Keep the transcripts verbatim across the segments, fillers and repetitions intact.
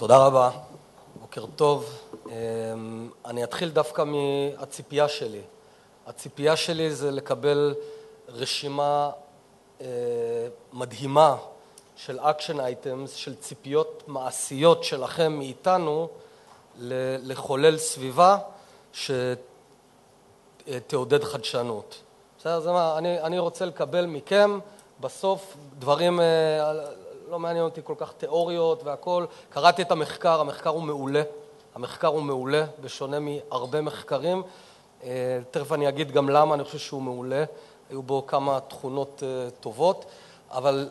תודה רבה, בוקר טוב. אני אתחיל דווקא מהציפייה שלי. הציפייה שלי זה לקבל רשימה מדהימה של אקשן אייטמס, של ציפיות מעשיות שלכם מאיתנו לחולל סביבה שתעודד חדשנות. בסדר? זה מה, אני, אני רוצה לקבל מכם בסוף דברים, לא מעניין אותי כל כך תיאוריות והכל. קראתי את המחקר, המחקר הוא מעולה. המחקר הוא מעולה, בשונה מהרבה מחקרים. תכף אני אגיד גם למה אני חושב שהוא מעולה. היו בו כמה תכונות טובות, אבל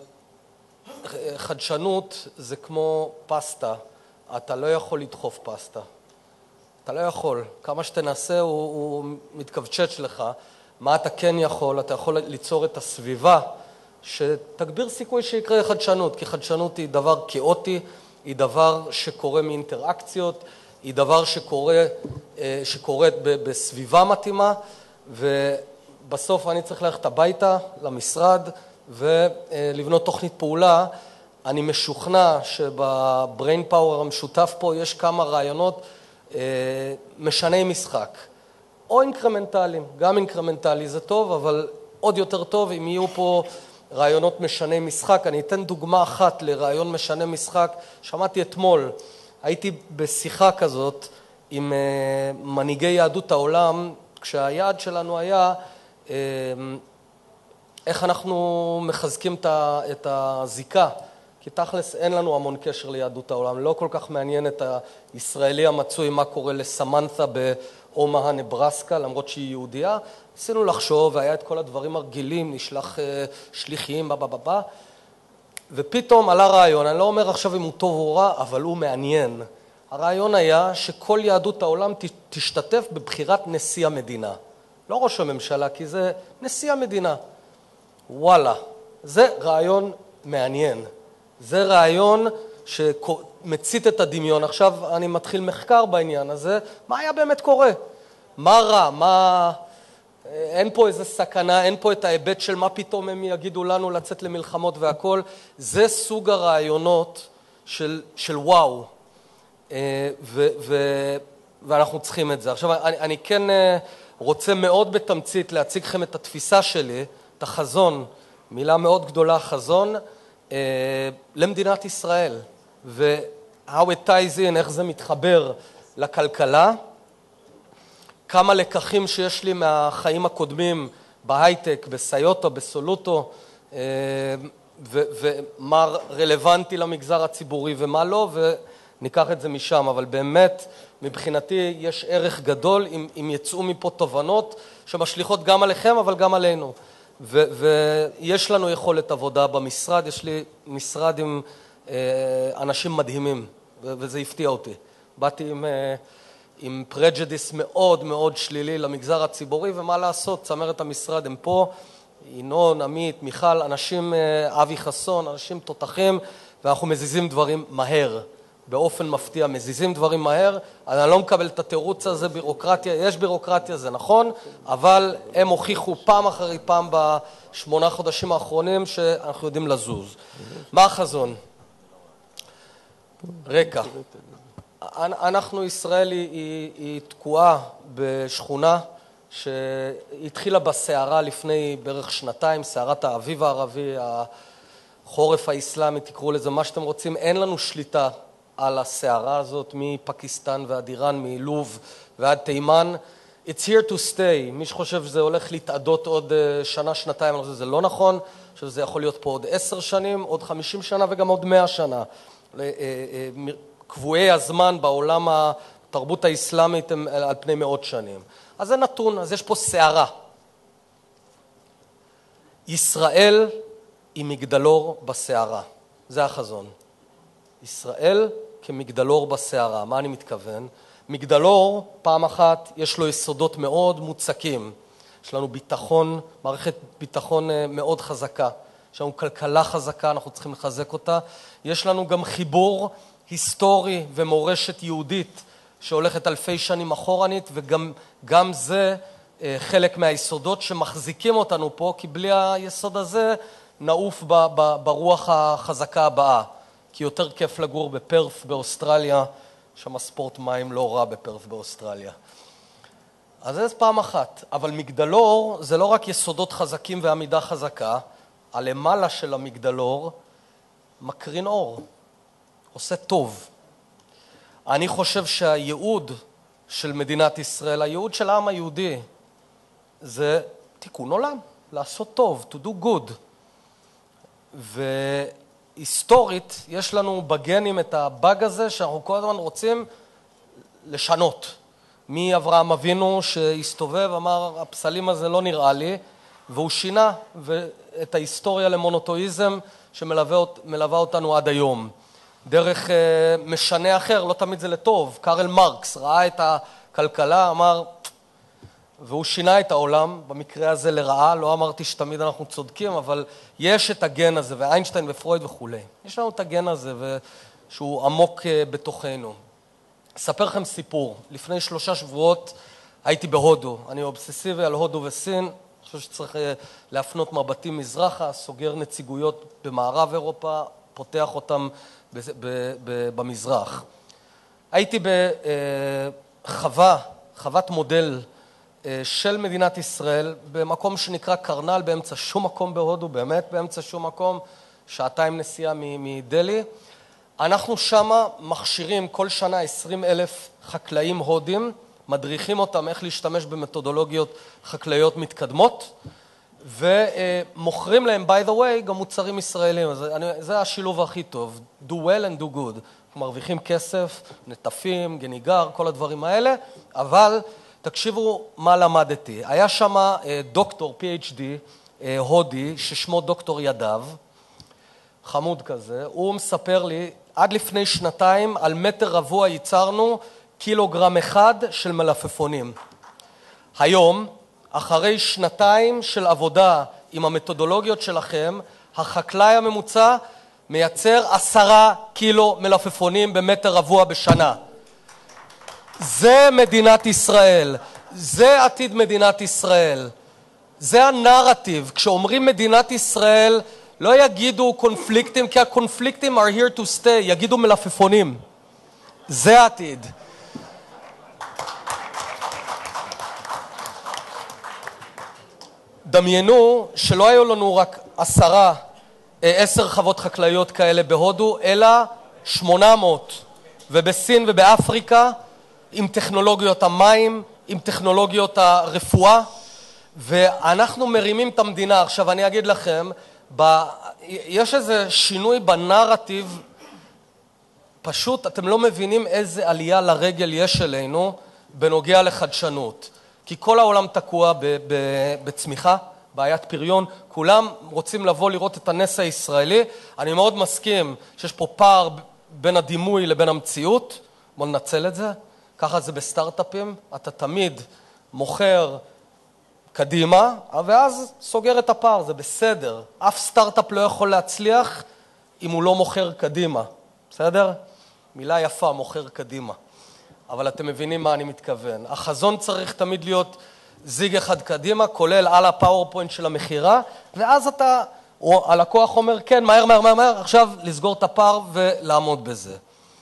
חדשנות זה כמו פסטה. אתה לא יכול לדחוף פסטה. אתה לא יכול. כמה שתנסה הוא, הוא מתכווצ'ץ' לך. מה אתה כן יכול? אתה יכול ליצור את הסביבה שתגביר סיכוי שיקרה חדשנות, כי חדשנות היא דבר כאוטי, היא דבר שקורה מאינטראקציות, היא דבר שקורה, שקורית בסביבה מתאימה, ובסוף אני צריך ללכת הביתה, למשרד, ולבנות תוכנית פעולה. אני משוכנע שבבריין פאוור המשותף פה יש כמה רעיונות משני משחק, או אינקרמנטליים. גם אינקרמנטלי זה טוב, אבל עוד יותר טוב אם יהיו פה רעיונות משני משחק. אני אתן דוגמה אחת לרעיון משנה משחק. שמעתי אתמול, הייתי בשיחה כזאת עם מנהיגי יהדות העולם, כשהיעד שלנו היה איך אנחנו מחזקים את הזיקה, כי תכלס אין לנו המון קשר ליהדות העולם. לא כל כך מעניין את הישראלי המצוי מה קורה לסמנתה באומהה, נברסקה, למרות שהיא יהודייה. ניסינו לחשוב, והיה את כל הדברים הרגילים, נשלח שליחים, בא, בא, בא, בא. ופתאום עלה רעיון, אני לא אומר עכשיו אם הוא טוב או רע, אבל הוא מעניין. הרעיון היה שכל יהדות העולם תשתתף בבחירת נשיא המדינה. לא ראש הממשלה, כי זה נשיא המדינה. וואלה, זה רעיון מעניין. זה רעיון שמצית את הדמיון. עכשיו אני מתחיל מחקר בעניין הזה. מה היה באמת קורה? מה רע? מה... אין פה איזה סכנה, אין פה את ההיבט של מה פתאום הם יגידו לנו לצאת למלחמות והכל. זה סוג הרעיונות של, של וואו. ו, ו, ואנחנו צריכים את זה. עכשיו, אני, אני כן רוצה מאוד בתמצית להציג לכם את התפיסה שלי, את החזון, מילה מאוד גדולה, חזון, למדינת ישראל. ו-how it ties in, איך זה מתחבר לכלכלה. כמה לקחים שיש לי מהחיים הקודמים בהייטק, בסיוטו, בסולוטו, ומה רלוונטי למגזר הציבורי ומה לא, וניקח את זה משם. אבל באמת, מבחינתי, יש ערך גדול אם, אם יצאו מפה תובנות שמשליכות גם עליכם, אבל גם עלינו. ו, ויש לנו יכולת עבודה במשרד, יש לי משרד עם אנשים מדהימים, וזה הפתיע אותי. באתי עם... עם פרג'דיס מאוד מאוד שלילי למגזר הציבורי, ומה לעשות, צמרת המשרד הם פה, ינון, עמית, מיכל, אנשים, אבי חסון, אנשים תותחים, ואנחנו מזיזים דברים מהר, באופן מפתיע, מזיזים דברים מהר. אני לא מקבל את התירוץ הזה, בירוקרטיה, יש בירוקרטיה, זה נכון, אבל הם הוכיחו פעם אחרי פעם בשמונה חודשים האחרונים שאנחנו יודעים לזוז. מה החזון? רקע. אנחנו, ישראל, היא, היא תקועה בשכונה שהתחילה בסערה לפני בערך שנתיים, סערת האביב הערבי, החורף האסלאמי, תקראו לזה מה שאתם רוצים. אין לנו שליטה על הסערה הזאת, מפקיסטן ועד איראן, מלוב ועד תימן. It's here to stay. מי שחושב שזה הולך להתעדות עוד שנה, שנתיים, אני חושב שזה לא נכון, שזה יכול להיות פה עוד עשר שנים, עוד חמישים שנה וגם עוד מאה שנה. קבועי הזמן בעולם התרבות האסלאמית הם על פני מאות שנים. אז זה נתון, אז יש פה סערה. ישראל היא מגדלור בסערה. זה החזון. ישראל כמגדלור בסערה. מה אני מתכוון? מגדלור, פעם אחת, יש לו יסודות מאוד מוצקים. יש לנו ביטחון, מערכת ביטחון מאוד חזקה. יש לנו כלכלה חזקה, אנחנו צריכים לחזק אותה. יש לנו גם חיבור היסטורי ומורשת יהודית שהולכת אלפי שנים אחורנית, וגם גם זה חלק מהיסודות שמחזיקים אותנו פה, כי בלי היסוד הזה נעוף ב, ב, ברוח החזקה הבאה. כי יותר כיף לגור בפרף באוסטרליה, שם הספורט מים לא רע בפרף באוסטרליה. אז זה פעם אחת. אבל מגדלור זה לא רק יסודות חזקים ועמידה חזקה, הלמעלה של המגדלור מקרין אור, עושה טוב. אני חושב שהייעוד של מדינת ישראל, הייעוד של העם היהודי, זה תיקון עולם, לעשות טוב, to do good. והיסטורית, יש לנו בגנים את הבאג הזה שאנחנו כל הזמן רוצים לשנות. מי אברהם אבינו שהסתובב, אמר, הפסלים הזה לא נראה לי, והוא שינה את ההיסטוריה למונותאיזם שמלווה אותנו עד היום. דרך משנה אחר, לא תמיד זה לטוב. קרל מרקס ראה את הכלכלה, אמר, והוא שינה את העולם, במקרה הזה לרעה, לא אמרתי שתמיד אנחנו צודקים, אבל יש את הגן הזה, ואיינשטיין ופרויד וכו'. יש לנו את הגן הזה, שהוא עמוק בתוכנו. אספר לכם סיפור. לפני שלושה שבועות הייתי בהודו. אני אובססיבי על הודו וסין. אני חושב שצריך להפנות מבטים מזרחה, סוגר נציגויות במערב אירופה, פותח אותם במזרח. הייתי בחווה, חוות מודל של מדינת ישראל, במקום שנקרא קרנל, באמצע שום מקום בהודו, באמת באמצע שום מקום, שעתיים נסיעה מדלי. אנחנו שמה מכשירים כל שנה עשרים אלף חקלאים הודים, מדריכים אותם איך להשתמש במתודולוגיות חקלאיות מתקדמות, ומוכרים להם, by the way, גם מוצרים ישראלים. אז אני, זה השילוב הכי טוב, do well and do good. מרוויחים כסף, נטפים, גניגר, כל הדברים האלה, אבל תקשיבו מה למדתי. היה שם דוקטור, פי אייץ' די, הודי, ששמו דוקטור ידב, חמוד כזה, הוא מספר לי, עד לפני שנתיים על מטר רבוע ייצרנו קילוגרם אחד של מלפפונים. היום, אחרי שנתיים של עבודה עם המתודולוגיות שלכם, החקלאי הממוצע מייצר עשרה קילו מלפפונים במטר רבוע בשנה. זה מדינת ישראל, זה עתיד מדינת ישראל, זה הנרטיב. כשאומרים מדינת ישראל, לא יגידו קונפליקטים, כי הקונפליקטים are here to stay, יגידו מלפפונים. זה העתיד. דמיינו שלא היו לנו רק עשרה, עשר חוות חקלאיות כאלה בהודו, אלא שמונה מאות. ובסין ובאפריקה, עם טכנולוגיות המים, עם טכנולוגיות הרפואה, ואנחנו מרימים את המדינה. עכשיו אני אגיד לכם, ב... יש איזה שינוי בנרטיב, פשוט אתם לא מבינים איזה עלייה לרגל יש אלינו בנוגע לחדשנות. כי כל העולם תקוע ב... ב... בצמיחה, בעיית פריון, כולם רוצים לבוא לראות את הנס הישראלי. אני מאוד מסכים שיש פה פער בין הדימוי לבין המציאות, בוא ננצל את זה. ככה זה בסטארט-אפים, אתה תמיד מוכר קדימה, ואז סוגר את הפער, זה בסדר. אף סטארט-אפ לא יכול להצליח אם הוא לא מוכר קדימה, בסדר? מילה יפה, מוכר קדימה. אבל אתם מבינים מה אני מתכוון. החזון צריך תמיד להיות זיג אחד קדימה, כולל על הפאורפוינט של המחירה, ואז אתה, או הלקוח אומר, כן, מהר, מהר, מהר, מהר, עכשיו לסגור את הפער ולעמוד בזה.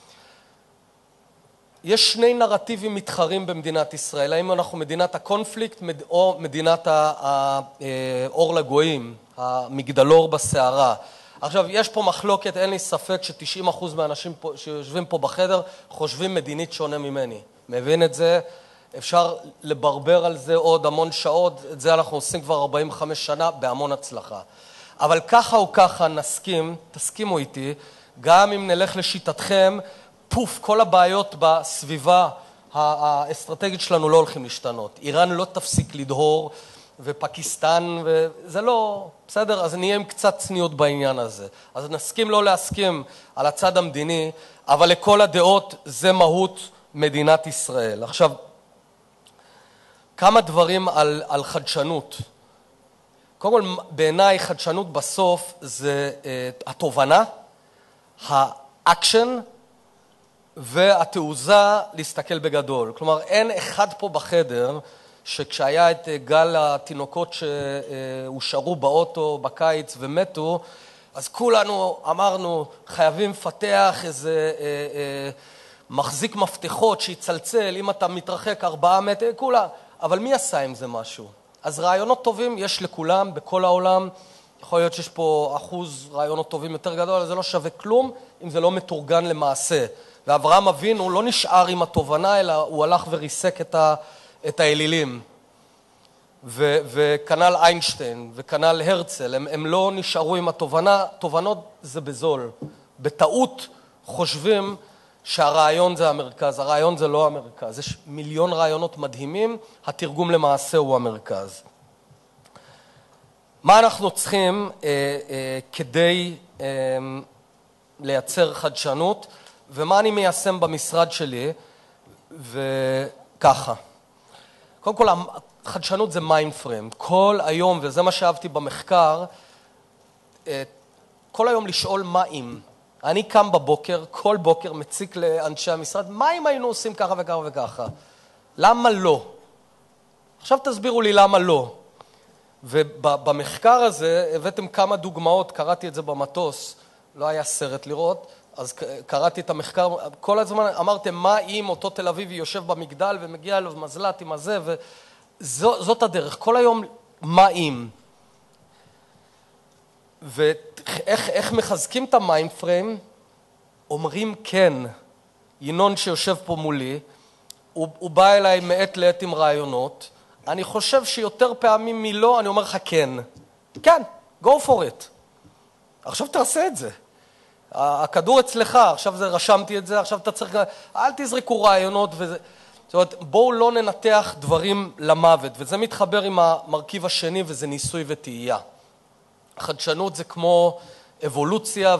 יש שני נרטיבים מתחרים במדינת ישראל, האם אנחנו מדינת הקונפליקט או מדינת האור לגויים, המגדלור בסערה. עכשיו, יש פה מחלוקת, אין לי ספק ש-תשעים אחוז מהאנשים פה, שיושבים פה בחדר חושבים מדינית שונה ממני. מבין את זה? אפשר לברבר על זה עוד המון שעות, את זה אנחנו עושים כבר ארבעים וחמש שנה בהמון הצלחה. אבל ככה או ככה נסכים, תסכימו איתי, גם אם נלך לשיטתכם, פוף, כל הבעיות בסביבה האסטרטגית שלנו לא הולכים להשתנות. איראן לא תפסיק לדהור, ופקיסטן, וזה לא, בסדר? אז נהיה עם קצת צניעות בעניין הזה. אז נסכים לא להסכים על הצד המדיני, אבל לכל הדעות זה מהות מדינת ישראל. עכשיו, כמה דברים על, על חדשנות. קודם כל, בעיניי חדשנות בסוף זה uh, התובנה, האקשן, והתעוזה להסתכל בגדול. כלומר, אין אחד פה בחדר שכשהיה את גל התינוקות שהושארו באוטו בקיץ ומתו, אז כולנו אמרנו, חייבים לפתח איזה אה, אה, מחזיק מפתחות שיצלצל, אם אתה מתרחק ארבעה מטר, כולה. אבל מי עשה עם זה משהו? אז רעיונות טובים יש לכולם, בכל העולם. יכול להיות שיש פה אחוז רעיונות טובים יותר גדול, אבל זה לא שווה כלום אם זה לא מתורגן למעשה. ואברהם אבינו לא נשאר עם התובנה, אלא הוא הלך וריסק את, ה, את האלילים. ו, וכנ"ל איינשטיין וכנ"ל הרצל, הם, הם לא נשארו עם התובנה. תובנות זה בזול. בטעות חושבים שהרעיון זה המרכז. הרעיון זה לא המרכז. יש מיליון רעיונות מדהימים, התרגום למעשה הוא המרכז. מה אנחנו צריכים אה, אה, כדי אה, לייצר חדשנות, ומה אני מיישם במשרד שלי, וככה. קודם כל, חדשנות זה מיינד פריים. כל היום, וזה מה שאהבתי במחקר, אה, כל היום לשאול מה אם. אני קם בבוקר, כל בוקר מציק לאנשי המשרד, מה אם היינו עושים ככה וככה וככה? למה לא? עכשיו תסבירו לי למה לא. ובמחקר הזה הבאתם כמה דוגמאות, קראתי את זה במטוס, לא היה סרט לראות, אז קראתי את המחקר, כל הזמן אמרתם, מה אם אותו תל אביבי יושב במגדל ומגיע לו מזל"ט עם הזה, וזאת הדרך, כל היום מה אם. ואיך איך מחזקים את המיינד פריים? אומרים כן. ינון שיושב פה מולי, הוא, הוא בא אליי מעת לעת עם רעיונות, אני חושב שיותר פעמים מלא, אני אומר לך כן. כן, go for it. עכשיו תעשה את זה. הכדור אצלך, עכשיו זה, רשמתי את זה, עכשיו אתה צריך, אל תזרקו רעיונות וזה. זאת אומרת, בואו לא ננתח דברים למוות, וזה מתחבר עם המרכיב השני, וזה ניסוי וטעייה. חדשנות זה כמו אבולוציה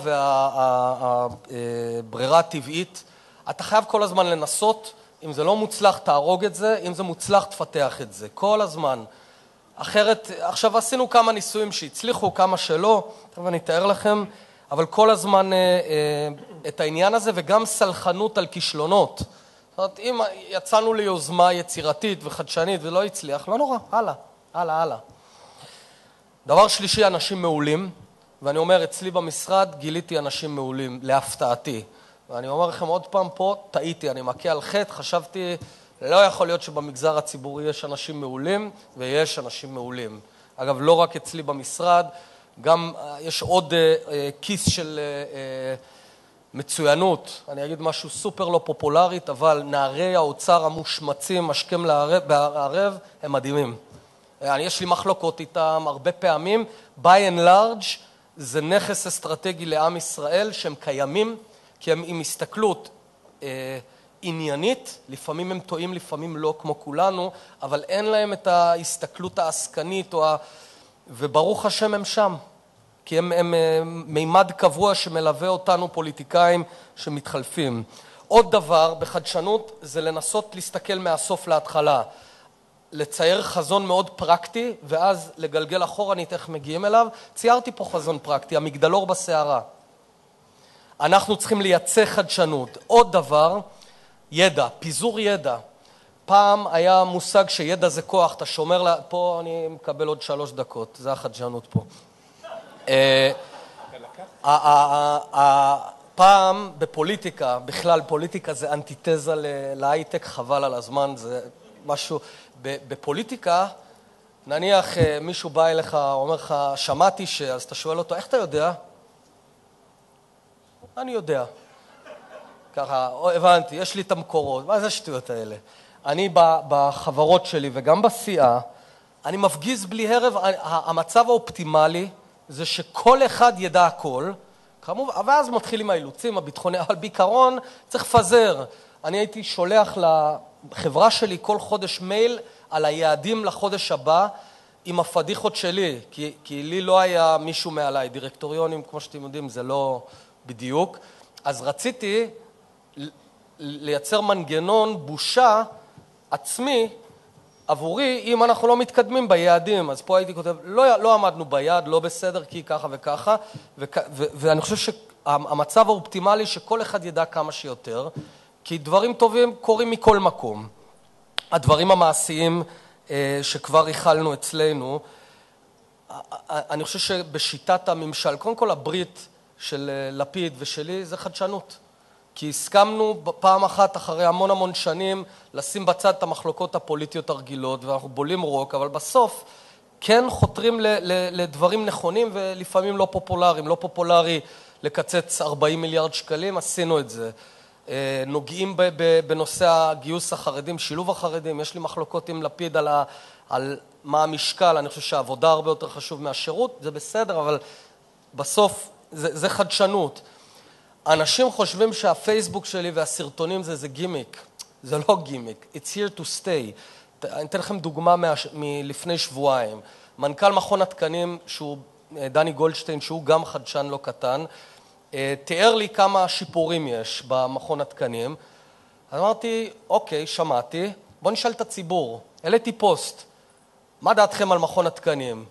והברירה הטבעית. אתה חייב כל הזמן לנסות, אם זה לא מוצלח, תהרוג את זה, אם זה מוצלח, תפתח את זה, כל הזמן. אחרת, עכשיו עשינו כמה ניסויים שהצליחו, כמה שלא, טוב, אני אתאר לכם, אבל כל הזמן אה, אה, את העניין הזה, וגם סלחנות על כישלונות. זאת אומרת, אם יצאנו ליוזמה יצירתית וחדשנית ולא הצליח, לא נורא, הלאה, הלאה, הלאה. דבר שלישי, אנשים מעולים, ואני אומר, אצלי במשרד גיליתי אנשים מעולים, להפתעתי. ואני אומר לכם עוד פעם פה, טעיתי, אני מכה על חטא, חשבתי, לא יכול להיות שבמגזר הציבורי יש אנשים מעולים, ויש אנשים מעולים. אגב, לא רק אצלי במשרד, גם יש עוד uh, uh, כיס של uh, uh, מצוינות. אני אגיד משהו סופר לא פופולרית, אבל נערי האוצר המושמצים, משכם לערב, הם מדהימים. אני, יש לי מחלוקות איתם הרבה פעמים. by and large זה נכס אסטרטגי לעם ישראל שהם קיימים, כי הם עם הסתכלות אה, עניינית, לפעמים הם טועים, לפעמים לא כמו כולנו, אבל אין להם את ההסתכלות העסקנית, או ה... וברוך השם הם שם, כי הם, הם מימד קבוע שמלווה אותנו פוליטיקאים שמתחלפים. עוד דבר בחדשנות זה לנסות להסתכל מהסוף להתחלה, לצייר חזון מאוד פרקטי, ואז לגלגל אחורנית איך מגיעים אליו. ציירתי פה חזון פרקטי, המגדלור בסערה. אנחנו צריכים לייצא חדשנות. עוד דבר, ידע, פיזור ידע. פעם היה מושג שידע זה כוח, אתה שומר לה... פה אני מקבל עוד שלוש דקות, זה החדשנות פה. פעם בפוליטיקה, בכלל פוליטיקה זה אנטיתזה להייטק, חבל על הזמן, זה משהו... בפוליטיקה, נניח מישהו בא אליך, אומר לך, שמעתי ש... אז אתה שואל אותו, איך אתה יודע? אני יודע. ככה, הבנתי, יש לי את המקורות. מה זה השטויות האלה? אני בחברות שלי וגם בסיעה, אני מפגיז בלי הרב. המצב האופטימלי זה שכל אחד ידע הכל, ואז מתחילים האילוצים, הביטחוני, אבל בעיקרון צריך לפזר. אני הייתי שולח לחברה שלי כל חודש מייל על היעדים לחודש הבא עם הפדיחות שלי, כי, כי לי לא היה מישהו מעליי, דירקטוריונים, כמו שאתם יודעים, זה לא בדיוק. אז רציתי לייצר מנגנון בושה עצמי עבורי, אם אנחנו לא מתקדמים ביעדים. אז פה הייתי כותב, לא, לא עמדנו ביעד, לא בסדר, כי ככה וככה, ו, ו, ואני חושב שהמצב האופטימלי שכל אחד ידע כמה שיותר, כי דברים טובים קורים מכל מקום. הדברים המעשיים אה, שכבר הכלנו אצלנו, אני חושב שבשיטת הממשל, קודם כל הברית של לפיד ושלי זה חדשנות. כי הסכמנו פעם אחת אחרי המון המון שנים לשים בצד את המחלוקות הפוליטיות הרגילות, ואנחנו בולים רוק, אבל בסוף כן חותרים ל- ל- לדברים נכונים ולפעמים לא פופולריים. לא פופולרי לקצץ ארבעים מיליארד שקלים, עשינו את זה. נוגעים ב- ב- בנושא הגיוס החרדים, שילוב החרדים. יש לי מחלוקות עם לפיד על, ה- על מה המשקל. אני חושב שהעבודה הרבה יותר חשוב מהשירות, זה בסדר, אבל בסוף זה, זה חדשנות. אנשים חושבים שהפייסבוק שלי והסרטונים זה, זה גימיק. זה לא גימיק. It's here to stay. אני אתן לכם דוגמה מה, מלפני שבועיים. מנכ"ל מכון התקנים, שהוא דני גולדשטיין, שהוא גם חדשן לא קטן, תיאר לי כמה שיפורים יש במכון התקנים. אז אמרתי, אוקיי, שמעתי, בוא נשאל את הציבור. העליתי פוסט. מה דעתכם על מכון התקנים?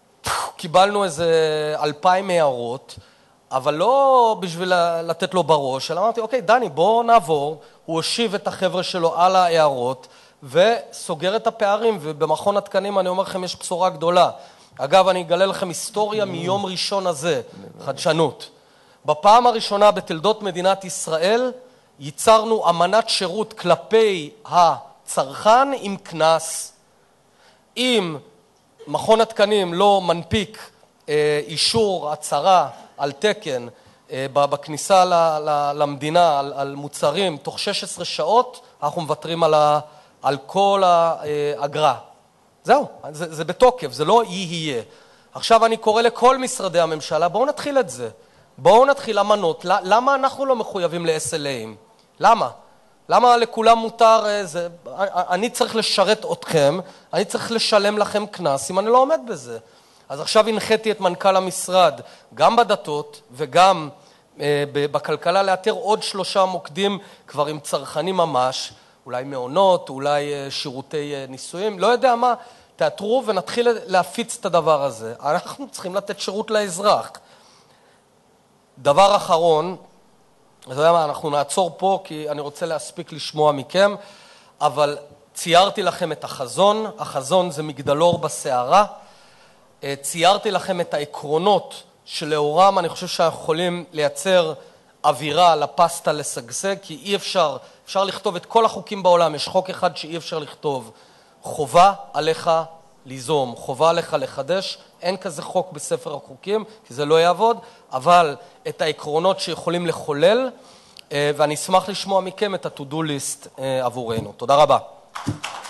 קיבלנו איזה אלפיים הערות, אבל לא בשביל לתת לו בראש, אלא אמרתי, אוקיי, דני, בוא נעבור. הוא הושיב את החבר'ה שלו על ההערות, וסוגר את הפערים, ובמכון התקנים אני אומר לכם, יש בשורה גדולה. אגב, אני אגלה לכם היסטוריה מיום ראשון הזה, חדשנות. בפעם הראשונה בתולדות מדינת ישראל, ייצרנו אמנת שירות כלפי הצרכן עם כנס. אם מכון התקנים לא מנפיק אה, אישור הצהרה על תקן אה, בכניסה ל, ל, למדינה על, על מוצרים תוך שש עשרה שעות, אנחנו מוותרים על, ה, על כל האגרה. זהו, זה, זה בתוקף, זה לא יהיה. עכשיו אני קורא לכל משרדי הממשלה, בואו נתחיל את זה. בואו נתחיל אמנות. למה אנחנו לא מחויבים ל-אס אל אי'ים? למה? למה לכולם מותר? זה, אני צריך לשרת אתכם, אני צריך לשלם לכם כנס אם אני לא עומד בזה. אז עכשיו הנחיתי את מנכ"ל המשרד, גם בדתות וגם אה, בכלכלה, לאתר עוד שלושה מוקדים כבר עם צרכנים ממש, אולי מעונות, אולי אה, שירותי אה, נישואים, לא יודע מה, תאתרו ונתחיל להפיץ את הדבר הזה. אנחנו צריכים לתת שירות לאזרח. דבר אחרון, אתה יודע מה, אנחנו נעצור פה כי אני רוצה להספיק לשמוע מכם, אבל ציירתי לכם את החזון, החזון זה מגדלור בסערה, ציירתי לכם את העקרונות שלאורם אני חושב שאנחנו יכולים לייצר אווירה לפסטה לשגשג, כי אי אפשר, אפשר לכתוב את כל החוקים בעולם, יש חוק אחד שאי אפשר לכתוב, חובה עליך ליזום, חובה עליך לחדש, אין כזה חוק בספר החוקים, כי זה לא יעבוד, אבל את העקרונות שיכולים לחולל, ואני אשמח לשמוע מכם את ה-to-do list עבורנו. תודה רבה.